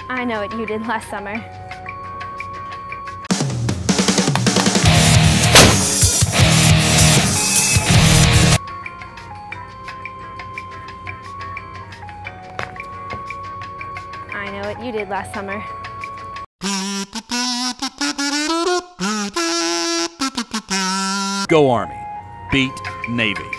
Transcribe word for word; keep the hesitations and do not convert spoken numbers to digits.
I know what you did last summer. I know what you did last summer. Go Army. Beat Navy.